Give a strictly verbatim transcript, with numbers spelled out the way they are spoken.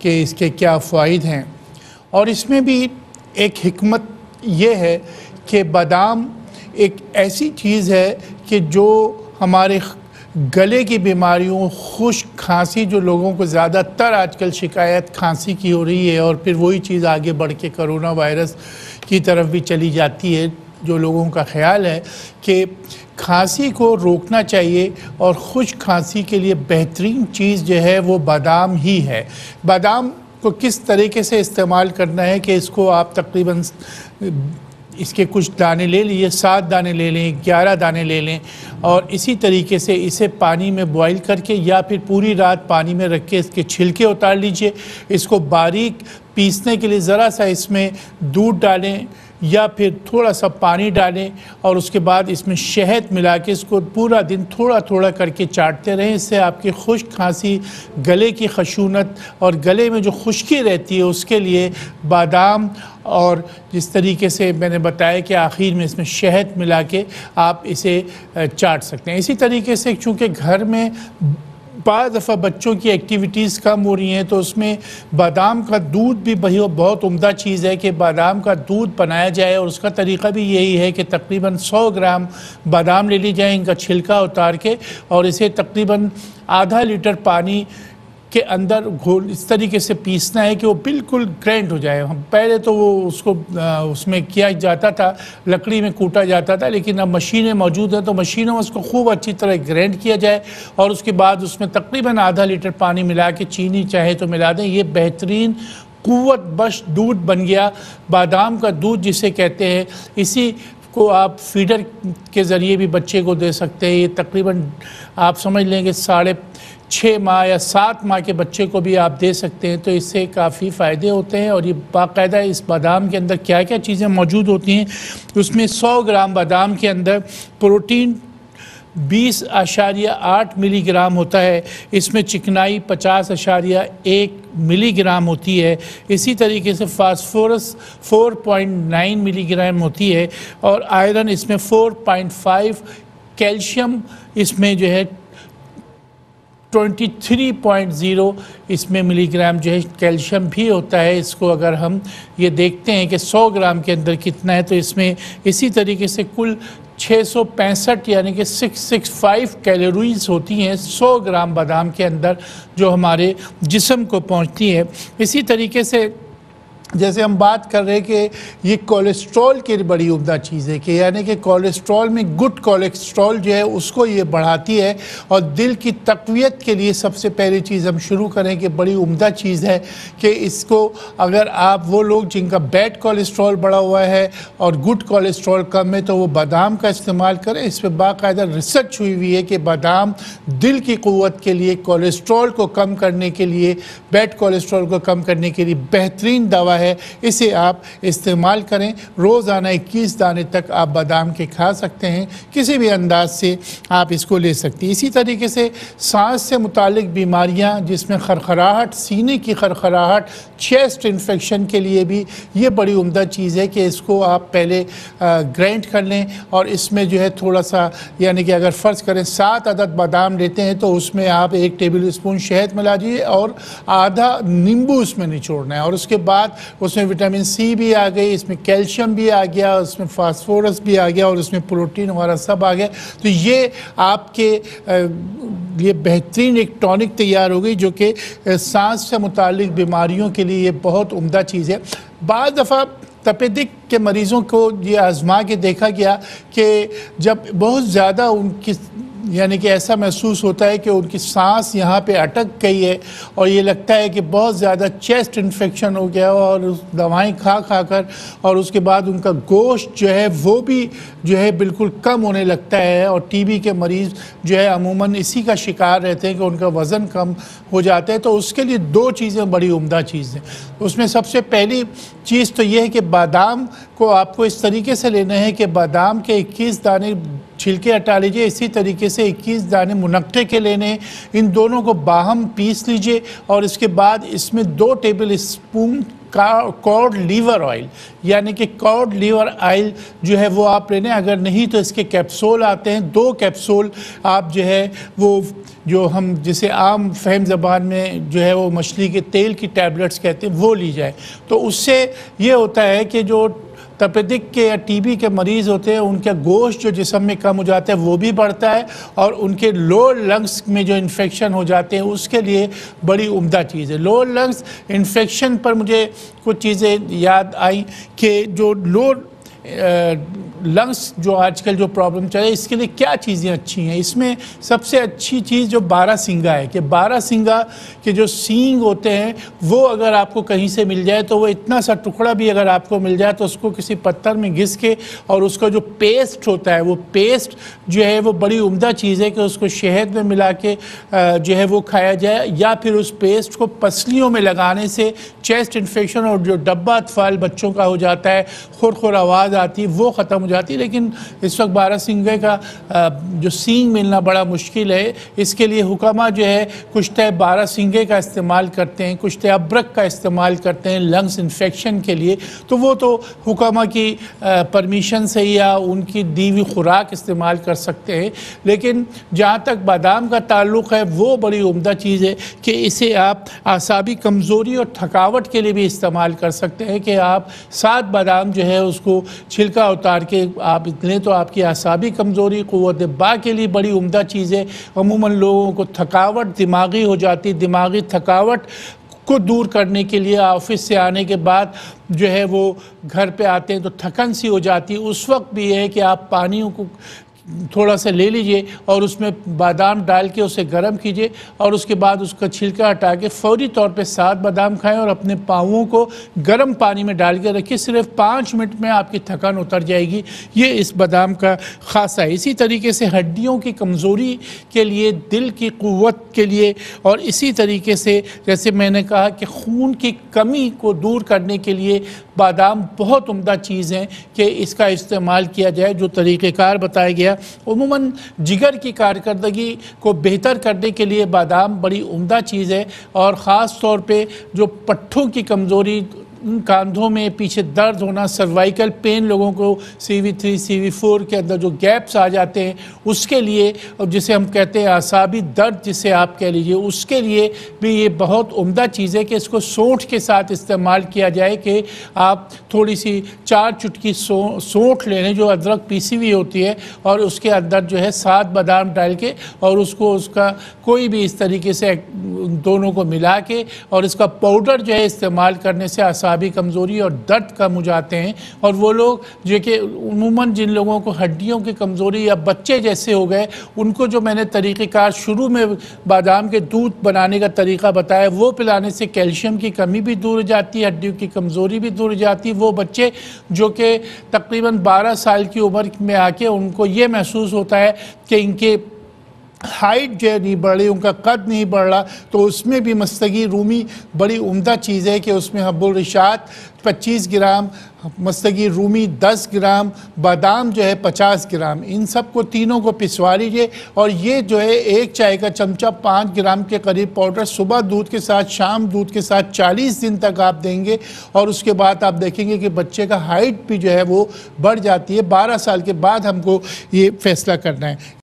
कि इसके क्या फ़वाइद हैं। और इसमें भी एक हिकमत ये है कि बादाम एक ऐसी चीज़ है कि जो हमारे गले की बीमारियों, खुश्क खांसी, जो लोगों को ज़्यादातर आजकल शिकायत खांसी की हो रही है, और फिर वही चीज़ आगे बढ़ के कोरोना वायरस की तरफ भी चली जाती है, जो लोगों का ख्याल है कि खांसी को रोकना चाहिए और खुश्क खांसी के लिए बेहतरीन चीज़ जो है वो बादाम ही है। बादाम को किस तरीके से इस्तेमाल करना है कि इसको आप तकरीबन इसके कुछ दाने ले लीजिए, सात दाने ले लें, ग्यारह दाने ले लें, और इसी तरीके से इसे पानी में बॉईल करके या फिर पूरी रात पानी में रख के इसके छिलके उतार लीजिए। इसको बारीक पीसने के लिए ज़रा सा इसमें दूध डालें या फिर थोड़ा सा पानी डालें, और उसके बाद इसमें शहद मिला के इसको पूरा दिन थोड़ा थोड़ा करके चाटते रहें। इससे आपकी खुश्क खांसी, गले की खशूनत और गले में जो खुश्की रहती है उसके लिए बादाम, और जिस तरीके से मैंने बताया कि आखिर में इसमें शहद मिला के आप इसे चाट सकते हैं। इसी तरीके से चूँकि घर में बाद दफ़ा बच्चों की एक्टिविटीज़ कम हो रही हैं, तो उसमें बादाम का दूध भी बहुत उम्दा चीज़ है कि बादाम का दूध बनाया जाए, और उसका तरीक़ा भी यही है कि तकरीबन सौ ग्राम बादाम ले ली जाए, इनका छिलका उतार के, और इसे तकरीबन आधा लीटर पानी के अंदर घोल इस तरीके से पीसना है कि वो बिल्कुल ग्राइंड हो जाए। हम पहले तो वो उसको उसमें किया जाता था, लकड़ी में कूटा जाता था, लेकिन अब मशीनें मौजूद हैं तो मशीनों में उसको खूब अच्छी तरह ग्राइंड किया जाए, और उसके बाद उसमें तकरीबन आधा लीटर पानी मिला के, चीनी चाहे तो मिला दें, ये बेहतरीन क़ुव्वत बख्श दूध बन गया। बादाम का दूध जिसे कहते हैं, इसी को आप फीडर के ज़रिए भी बच्चे को दे सकते हैं। ये तकरीबन आप समझ लें कि साढ़े छः माह या सात माह के बच्चे को भी आप दे सकते हैं, तो इससे काफ़ी फ़ायदे होते हैं। और ये बाकायदा इस बादाम के अंदर क्या क्या चीज़ें मौजूद होती हैं, उसमें सौ ग्राम बादाम के अंदर प्रोटीन बीस आशारिया आठ मिलीग्राम होता है, इसमें चिकनाई पचास आशारिया एक मिलीग्राम होती है, इसी तरीके से फास्फोरस चार पॉइंट नौ मिलीग्राम होती है, और आयरन इसमें चार पॉइंट पाँच, कैल्शियम इसमें जो है तेईस पॉइंट ज़ीरो इसमें मिलीग्राम जो है कैल्शियम भी होता है। इसको अगर हम ये देखते हैं कि सौ ग्राम के अंदर कितना है, तो इसमें इसी तरीके से कुल छः सौ पैंसठ यानी कि छह सौ पैंसठ कैलोरीज होती हैं सौ ग्राम बादाम के अंदर, जो हमारे जिस्म को पहुंचती है। इसी तरीके से जैसे हम बात कर रहे हैं कि ये कोलेस्ट्रॉल की बड़ी उम्दा चीज़ है, कि यानी कि कोलेस्ट्रॉल में गुड कोलेस्ट्रॉल जो है उसको ये बढ़ाती है, और दिल की तक़वियत के लिए सबसे पहली चीज़ हम शुरू करें कि बड़ी उम्दा चीज़ है कि इसको अगर आप वो लोग जिनका बैड कोलेस्ट्रॉल बढ़ा हुआ है और गुड कोलेस्ट्रॉल कम है, तो वो बादाम का इस्तेमाल करें। इस पर बाकायदा रिसर्च हुई हुई है कि बादाम दिल की क़ुव्वत के लिए, कोलेस्ट्रॉल को कम करने के लिए, बैड कोलेस्ट्रॉल को कम करने के लिए बेहतरीन दवा है। इसे आप इस्तेमाल करें। रोज़ाना इक्कीस दाने तक आप बादाम के खा सकते हैं, किसी भी अंदाज से आप इसको ले सकते हैं। इसी तरीके से सांस से मुतालिक बीमारियां, जिसमें खरखराहट, सीने की खरखराहट, चेस्ट इन्फेक्शन के लिए भी ये बड़ी उम्दा चीज़ है कि इसको आप पहले ग्राइंड कर लें, और इसमें जो है थोड़ा सा, यानी कि अगर फ़र्ज़ करें सात अदद बादाम लेते हैं, तो उसमें आप एक टेबल स्पून शहद मिला दीजिए और आधा नींबू उसमें निचोड़ना है, और उसके बाद उसमें विटामिन सी भी आ गई, इसमें कैल्शियम भी आ गया, उसमें फास्फोरस भी आ गया, और उसमें प्रोटीन वगैरह सब आ गया। तो ये आपके लिए बेहतरीन एक टॉनिक तैयार हो गई, जो कि सांस से मुतालिक बीमारियों के लिए ये बहुत उम्दा चीज़ है। बाद दफ़ा तपेदिक के मरीज़ों को ये आज़मा के देखा गया कि जब बहुत ज़्यादा उनकी, यानी कि ऐसा महसूस होता है कि उनकी सांस यहाँ पे अटक गई है, और ये लगता है कि बहुत ज़्यादा चेस्ट इन्फेक्शन हो गया, और उस दवाएं खा खा कर, और उसके बाद उनका गोश्त जो है वो भी जो है बिल्कुल कम होने लगता है। और टीबी के मरीज़ जो है अमूमन इसी का शिकार रहते हैं कि उनका वज़न कम हो जाता है। तो उसके लिए दो चीज़ें बड़ी उम्दा चीज़ हैं। उसमें सबसे पहली चीज़ तो ये है कि बादाम को आपको इस तरीके से लेना है कि बादाम के इक्कीस दाने छिलके हटा लीजिए, इसी तरीके से इक्कीस दाने मुनक्के के लेने, इन दोनों को बाहम पीस लीजिए, और इसके बाद इसमें दो tablespoon cod liver oil, यानी कि कॉड लीवर ऑयल जो है वो आप लेने, अगर नहीं तो इसके कैप्सूल आते हैं, दो कैप्सूल आप जो है वो जो हम जिसे आम फहम ज़बान में जो है वो मछली के तेल की टैबलेट्स कहते हैं वो ली जाए। तो उससे ये होता है कि जो तपेदिक के या टीबी के मरीज़ होते हैं उनका गोश्त जो जिस्म में कम हो जाता है वो भी बढ़ता है, और उनके लोअर लंग्स में जो इन्फेक्शन हो जाते हैं उसके लिए बड़ी उम्दा चीज़ है। लोअर लंग्स इन्फेक्शन पर मुझे कुछ चीज़ें याद आई कि जो लोअर लंग्स जो आजकल जो प्रॉब्लम चल रही है इसके लिए क्या चीज़ें अच्छी हैं। इसमें सबसे अच्छी चीज़ जो बारहसिंगा है कि बारहसिंगा के जो सींग होते हैं वो अगर आपको कहीं से मिल जाए तो वो इतना सा टुकड़ा भी अगर आपको मिल जाए तो उसको किसी पत्थर में घिस के और उसका जो पेस्ट होता है वो पेस्ट जो है वो बड़ी उम्दा चीज़ है कि उसको शहद में मिला के जो है वो खाया जाए, या फिर उस पेस्ट को पसलियों में लगाने से चेस्ट इन्फेक्शन और जो डब्बा अतफाल बच्चों का हो जाता है, खुर खुर आवाज़ आती है, वो ख़त्म हो जाती है। लेकिन इस वक्त बारहसिंगे का जो सींग मिलना बड़ा मुश्किल है। इसके लिए हुक्मा जो है कुश्ते बारहसिंगे का इस्तेमाल करते हैं, कुश्ते अबरक का इस्तेमाल करते हैं लंग्स इन्फेक्शन के लिए। तो वो तो हुक्मा की परमिशन से या उनकी दी हुई खुराक इस्तेमाल कर सकते हैं। लेकिन जहाँ तक बादाम का ताल्लुक़ है वो बड़ी उम्दा चीज़ है कि इसे आप आसाबी कमज़ोरी और थकावट के लिए भी इस्तेमाल कर सकते हैं कि आप सात बादाम जो है उसको छिलका उतार के आप इतने तो आपकी आसाबी कमज़ोरी क़ुव्वत बा के लिए बड़ी उम्दा चीज़ है। अमूमन लोगों को थकावट दिमागी हो जाती, दिमागी थकावट को दूर करने के लिए ऑफिस से आने के बाद जो है वो घर पे आते हैं तो थकन सी हो जाती है, उस वक्त भी है कि आप पानी को थोड़ा सा ले लीजिए और उसमें बादाम डाल के उसे गर्म कीजिए और उसके बाद उसका छिलका हटा के फ़ौरी तौर पे सात बादाम खाएं और अपने पाँवों को गर्म पानी में डाल के रखिए। सिर्फ पाँच मिनट में आपकी थकान उतर जाएगी। ये इस बादाम का ख़ासा है। इसी तरीके से हड्डियों की कमज़ोरी के लिए, दिल की क़ुव्वत के लिए, और इसी तरीके से जैसे मैंने कहा कि खून की कमी को दूर करने के लिए बादाम बहुत उम्दा चीज़ है कि इसका इस्तेमाल किया जाए। जो तरीक़ेकार बताया गया, उमूमन जिगर की कारकर्दगी को बेहतर करने के लिए बादाम बड़ी उम्दा चीज़ है, और ख़ास तौर पे जो पट्ठों की कमज़ोरी, कंधों में पीछे दर्द होना, सर्वाइकल पेन, लोगों को C V three C V four के अंदर जो गैप्स आ जाते हैं उसके लिए, और जिसे हम कहते हैं आसाबी दर्द जिसे आप कह लीजिए, उसके लिए भी ये बहुत उम्दा चीज़ है कि इसको सौंठ के साथ इस्तेमाल किया जाए कि आप थोड़ी सी चार चुटकी सौ सौंठ ले लें जो अदरक पीसी हुई होती है, और उसके अंदर जो है सात बादाम डाल के और उसको उसका कोई भी इस तरीके से दोनों को मिला के और इसका पाउडर जो है इस्तेमाल करने से आसाबी कमज़ोरी और दर्द कम हो जाते हैं। और वो लोग जो कि उमूमन जिन लोगों को हड्डियों की कमज़ोरी या बच्चे जैसे हो गए, उनको जो मैंने तरीक़ेकार शुरू में बादाम के दूध बनाने का तरीक़ा बताया वो पिलाने से कैल्शियम की कमी भी दूर हो जाती है, हड्डियों की कमज़ोरी भी दूर हो जाती है। वो बच्चे जो कि तकरीबन बारह साल की उम्र में आके उनको ये महसूस होता है कि इनके हाइट जो है नहीं बढ़ रही, उनका कद नहीं बढ़ रहा, तो उसमें भी मस्तगी रूमी बड़ी उम्दा चीज़ है कि उसमें हब्बुल रिशात पच्चीस ग्राम, मस्तगी रूमी दस ग्राम, बादाम जो है पचास ग्राम, इन सब को तीनों को पिसवा लीजिए और ये जो है एक चाय का चमचा पाँच ग्राम के करीब पाउडर सुबह दूध के साथ, शाम दूध के साथ चालीस दिन तक आप देंगे, और उसके बाद आप देखेंगे कि बच्चे का हाइट भी जो है वो बढ़ जाती है। बारह साल के बाद हमको ये फैसला करना है।